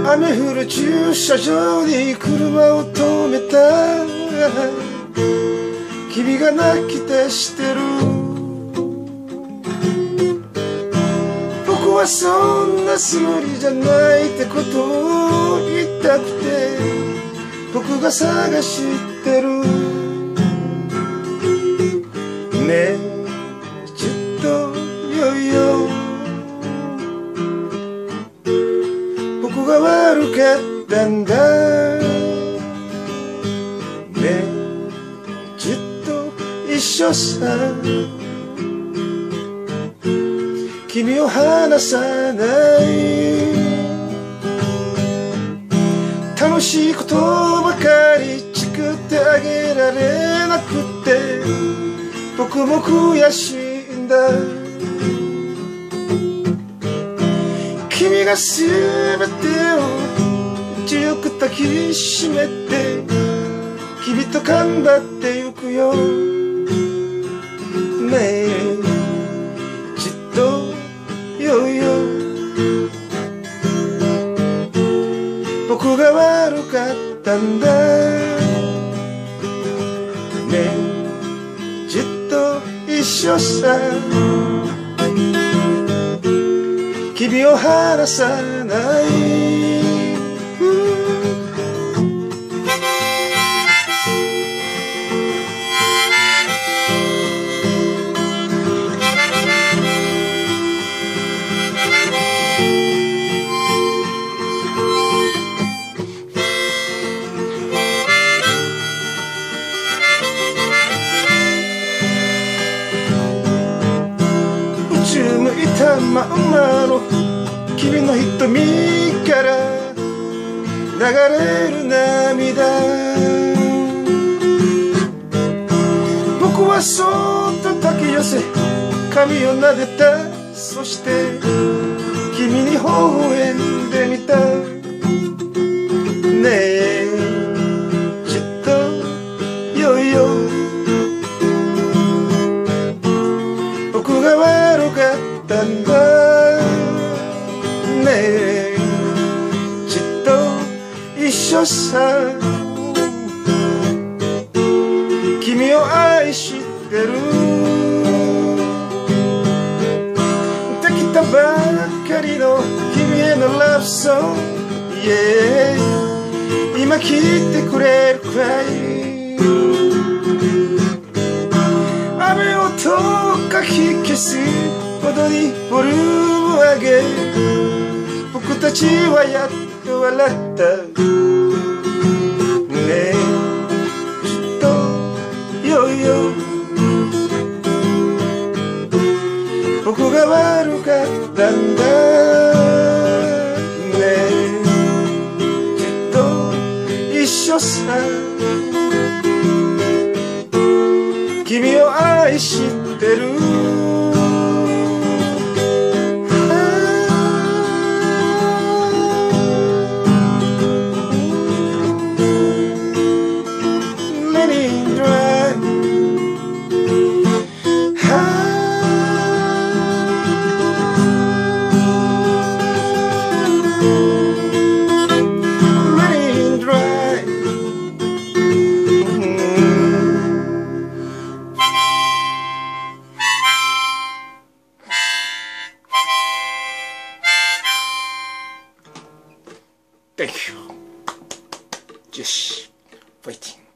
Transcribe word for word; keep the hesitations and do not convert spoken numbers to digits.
雨降る駐車場に車を止めた。君が泣き出してる。僕はそんなつもりじゃないってことを言いたくて、僕が探してる。ねえちょっとよいよ、僕が悪かったんだ。ねえちょっと一緒さ、君を離さない。楽しいことばかり作ってあげられなくて、僕も悔しいんだ。君がすべてを強く抱きしめて、君と頑張ってゆくよ。ねえちっとよいよ、僕が悪かったんだ。ねえちっと一緒さ、君を離さない。向いたまんまの君の瞳から流れる涙、僕はそっと抱き寄せ髪を撫でた。そして君に微笑んでみた。ねえちょっとよいよ、僕が悪かったんだ。ねえちっと一緒さ、君を愛してる。できたばかりの君へのラブソング、yeah、今聞いてくれるかい。雨音かき消すほどにボリューム上げ、僕たちはやっと笑った。ねえちょっとよいよ、僕が悪かったんだ。ねえちょっと一緒さ、君を愛してる。Thank you. Just waiting.